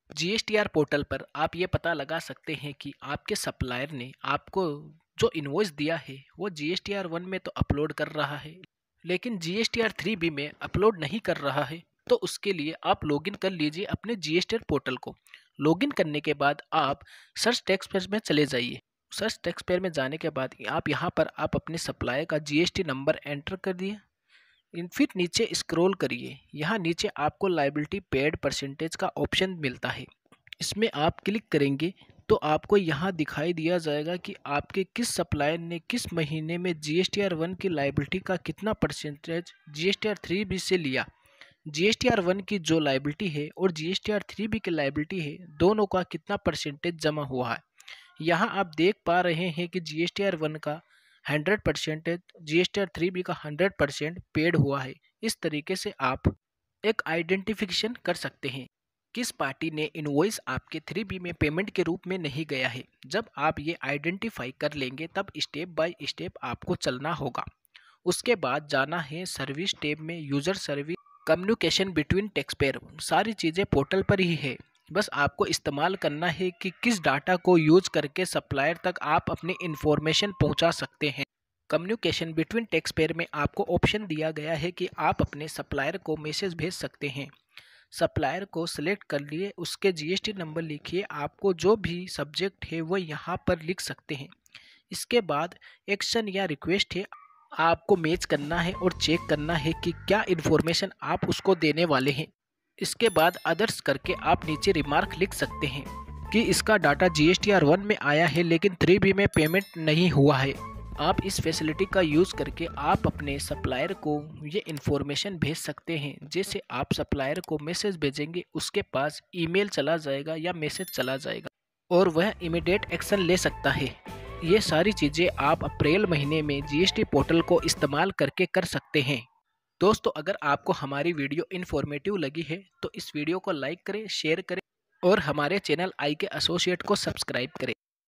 GSTR portal पर आप ये पता लगा सकते हैं कि आपके सप्लायर ने आपको जो इनवॉइस दिया है वो जीएसटीआर 1 में तो अपलोड कर रहा है, लेकिन जीएसटीआर 3B में अपलोड नहीं कर रहा है। तो उसके लिए आप लॉगिन कर लीजिए अपने जीएसटीआर पोर्टल को। लॉगिन करने के बाद आप सर्च टेक्स्ट पेज में चले जाइए। सर्च टेक्स्ट पेज में जाने के बाद आप यहाँ पर आप अपने सप्लायर का जीएसटी नंबर एंटर कर दिए। फिर नीचे स्क्रॉल करिए, यहाँ नीचे आपको लाइबिलिटी पेड परसेंटेज का ऑप्शन मिलता है। इसमें आप क्लिक करेंगे तो आपको यहाँ दिखाई दिया जाएगा कि आपके किस सप्लायर ने किस महीने में जीएसटीआर 1 की लाइबिलिटी का कितना परसेंटेज जीएसटीआर 3B से लिया। जीएसटीआर 1 की जो लाइबिलिटी है और जीएसटीआर 3B की लाइबिलिटी है, दोनों का कितना परसेंटेज जमा हुआ है। यहाँ आप देख पा रहे हैं कि जीएसटीआर 1 का 100%, जीएसटीआर 3B का 100% पेड हुआ है। इस तरीके से आप एक आइडेंटिफिकेशन कर सकते हैं किस पार्टी ने इनवॉइस आपके 3B में पेमेंट के रूप में नहीं गया है। जब आप ये आइडेंटिफाई कर लेंगे तब स्टेप बाय स्टेप आपको चलना होगा। उसके बाद जाना है सर्विस टैब में, user service, communication between taxpayer. सारी चीज़ें पोर्टल पर ही है, बस आपको इस्तेमाल करना है कि किस डाटा को यूज करके सप्लायर तक आप अपनी इंफॉर्मेशन पहुंचा सकते हैं। कम्युनिकेशन बिटवीन टैक्सपेयर में आपको ऑप्शन दिया गया है कि आप अपने सप्लायर को मैसेज भेज सकते हैं। सप्लायर को सिलेक्ट कर लिए, उसके जीएसटी नंबर लिखिए, आपको जो भी सब्जेक्ट है वो यहाँ पर लिख सकते हैं। इसके बाद एक्शन या रिक्वेस्ट है, आपको मैच करना है और चेक करना है कि क्या इन्फॉर्मेशन आप उसको देने वाले हैं। इसके बाद अदर्स करके आप नीचे रिमार्क लिख सकते हैं कि इसका डाटा जीएसटीआर 1 में आया है लेकिन 3B में पेमेंट नहीं हुआ है। आप इस फैसिलिटी का यूज़ करके आप अपने सप्लायर को ये इन्फॉर्मेशन भेज सकते हैं। जैसे आप सप्लायर को मैसेज भेजेंगे, उसके पास ईमेल चला जाएगा या मैसेज चला जाएगा और वह इमीडिएट एक्शन ले सकता है। ये सारी चीज़ें आप अप्रैल महीने में जीएसटी पोर्टल को इस्तेमाल करके कर सकते हैं। दोस्तों, अगर आपको हमारी वीडियो इन्फॉर्मेटिव लगी है तो इस वीडियो को लाइक करें, शेयर करें और हमारे चैनल आई के एसोसिएट को सब्सक्राइब करें।